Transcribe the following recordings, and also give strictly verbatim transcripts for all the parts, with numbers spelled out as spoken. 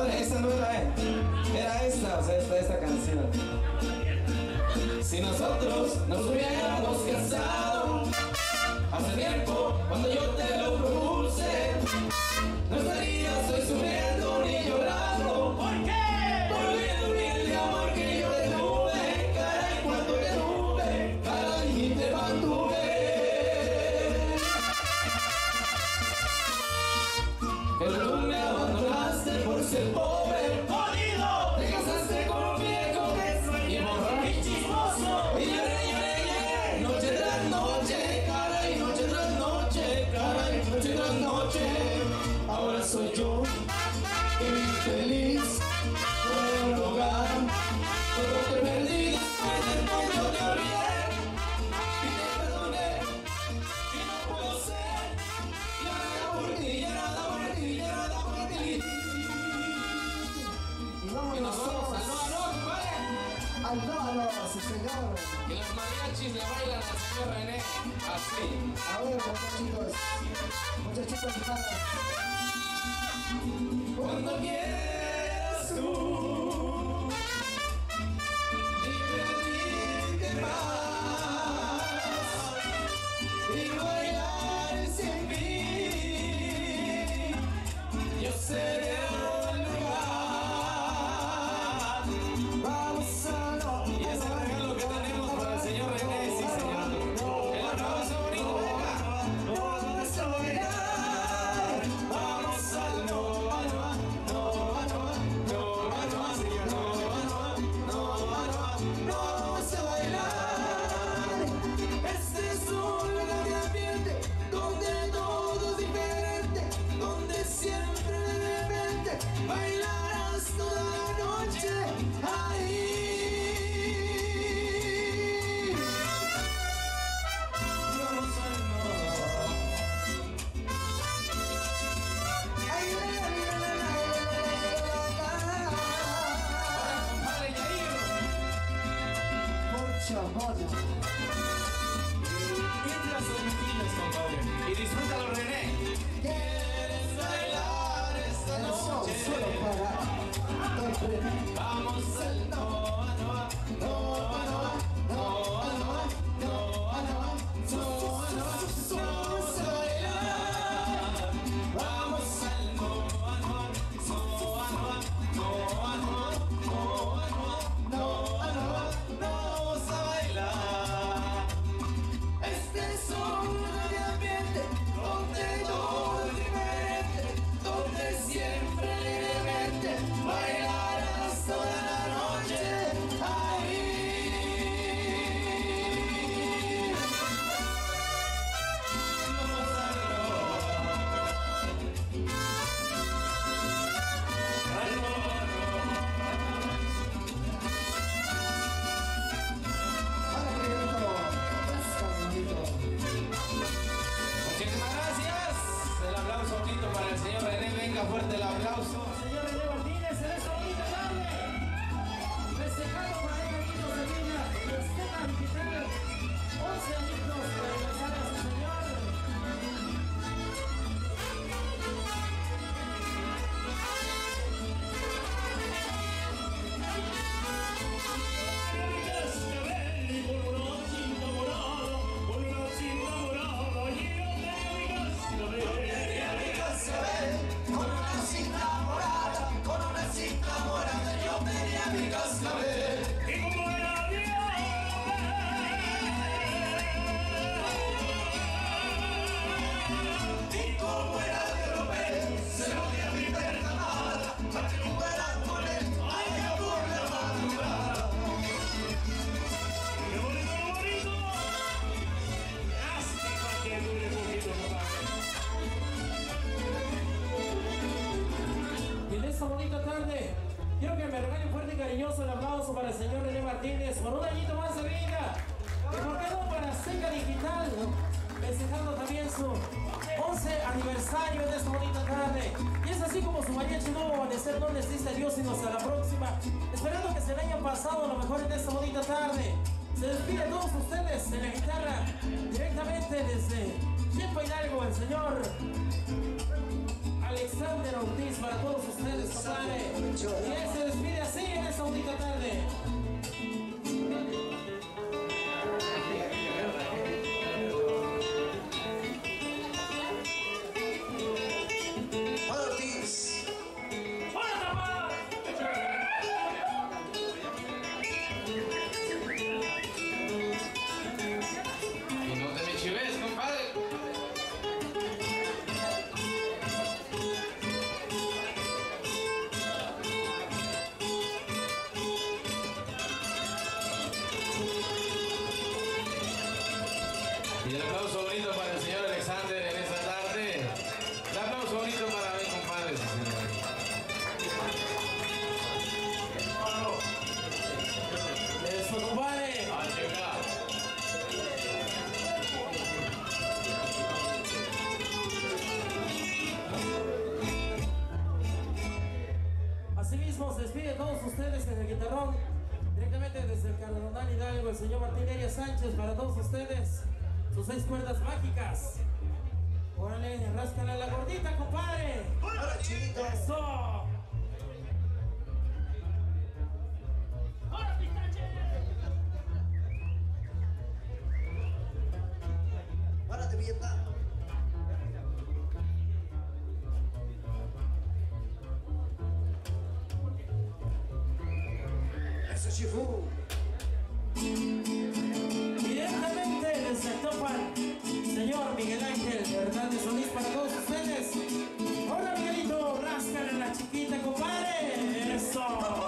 esa no era, eh. Era esta, o sea, esta, esta canción. Si nosotros nos hubiéramos casado hace tiempo, cuando yo te lo propuse, no estarías hoy sufriendo ni llorando. ¿Por qué? Por el humilde amor que yo te tuve, caray, cuando te tuve, caray, y te mantuve. Pero tú me abandonaste por ser pobre, jodido. Te casaste con un viejo y borracho y chismoso. Y lloré, lloré, lloré, noche tras noche, caray, noche tras noche, caray, noche tras noche. Ahora soy yo, infeliz, por el hogar, todo te perdí, después, después yo te olvidé. Y te perdoné, y no puedo ser, ya nada por ti, ya nada por ti, ya nada por ti. Y vamos Y nos vamos al no, no, compadre. al no, no, sí señor. Que los mariachis le bailan al señor René, así. A ver, muchachitos, muchachitos y manos. Cuando quieras tú divertirte más y bailar sin mí, yo seré el lugar. Vamos a no. Y ese regalo que tenemos para el señor René, sí señor. El aplauso bonito, venga. Vamos a bailar. Vamos al no. Y disfrútalo, René. ¿Quieres bailar esta noche? Solo para vamos al no, no, no, no, no, no, no, no, vamos a bailar. Vamos al no, no, no, no, no, no, vamos a bailar. Este es un ambiente donde todo es diferente, donde siempre libremente bailarás toda la noche ahí. Muchísimas gracias. El aplauso bonito para el señor René. Venga, fuerte el aplauso. Señor René Martínez, en esta bonita tarde, festejando para el añitos de vida, el Estela Digital, once añitos de aniversario a su señor. Quiero que me regalen fuerte y cariñoso el aplauso para el señor René Martínez por un añito más de vida. Y por qué no para Azteca Digital, festejando también su once aniversario de esta bonita tarde. Y es así como su mariachi no va a amanecer, no les dice adiós, sino hasta la próxima. Esperando que se le hayan pasado lo mejor en esta bonita tarde. Se despide a todos ustedes en la guitarra, directamente desde Chimpa Hidalgo, el señor Alexander Ortiz, para todos ustedes, compadre. mucho. Y él se despide así en esta bonita tarde. Ortiz. Y no te me chives, compadre. Y el aplauso bonito para el señor Alexander en esta tarde. El aplauso bonito para mi compadre. Eso, compadre. Ah, llega. Asimismo, se despide a todos ustedes en el guitarrón, directamente desde el Cardenal Hidalgo, el señor Martín Eria Sánchez, para todos ustedes, sus seis cuerdas mágicas. Órale, ráscale a la gordita, compadre. Ahora, chinito. Eso. Párate, Vietnam. Eso, Shifu. Directamente desde Topan, señor Miguel Ángel Hernández Solís, para todos ustedes. Hola, Miguelito, ráscale a la chiquita, compadre. Eso.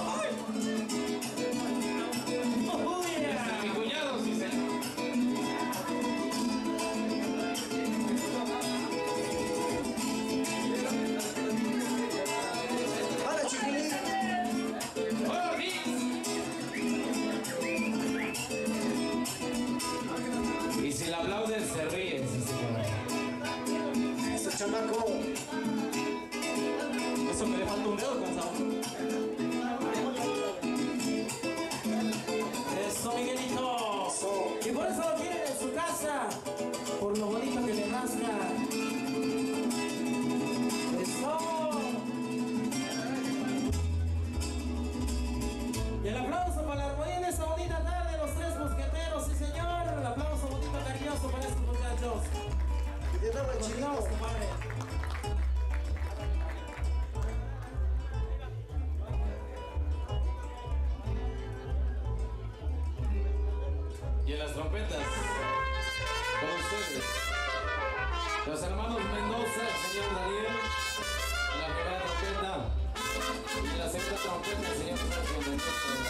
Oh, yeah. Mi cuñado, sí, señor. Para, chiquilín. Y si la aplauden se ríen, sí, señor. Eso, chamaco. Eso me le falta un dedo, cansado. Eso, Miguelito. Eso. Y por eso lo quieren en su casa, por lo bonito que le rasca. Eso. Y el aplauso para la armonía en esta bonita tarde, los tres mosqueteros, sí señor. El aplauso bonito, cariñoso para estos muchachos. De nuevo, el Continuamos, chinito. compadre. Y en las trompetas, con ustedes, los hermanos Mendoza, el señor Daniel, en la primera trompeta, y en la segunda trompeta, el señor Sergio Mendoza.